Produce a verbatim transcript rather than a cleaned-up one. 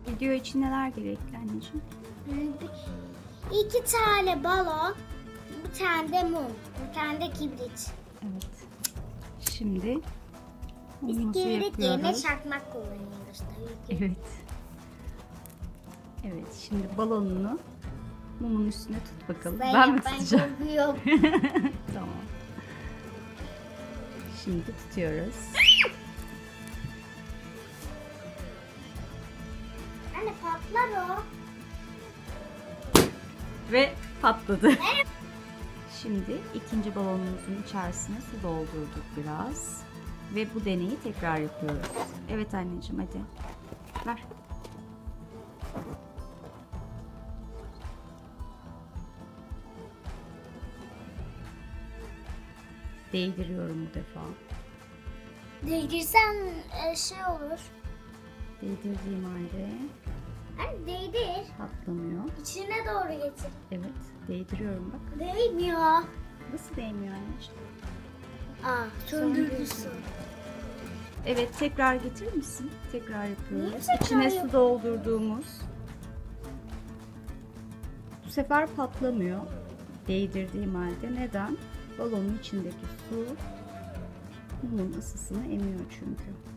Video için neler gerekli anneciğim? İki tane balon, bir tane de mum, bir tane de kibrit. Evet. Şimdi Biz mumumuzu kibrit yerine yakıyoruz. çakmak kullanıyoruz tabii ki. Evet. Evet, şimdi balonunu mumun üstüne tut bakalım. Ben, Ben, mi ben tutacağım? korkuyorum. Tamam. Şimdi tutuyoruz. Anne patlar o. Ve patladı. Şimdi ikinci balonumuzun içerisine su doldurduk biraz. Ve bu deneyi tekrar yapıyoruz. Evet anneciğim, hadi. Ver. Değdiriyorum bu defa. Değdirsen e, şey olur. Değdirdiğim halde Anne değdir. patlamıyor. İçine doğru getir. Evet, değdiriyorum bak. Değmiyor. Nasıl değmiyor anneciğim? Aa, söndürmüşsün. Evet, tekrar getirir misin? Tekrar yapıyoruz. Niye tekrar İçine yap- su doldurduğumuz. Bu sefer patlamıyor. Değdirdiğim halde. Neden? Balonun içindeki su mumun ısısını emiyor çünkü.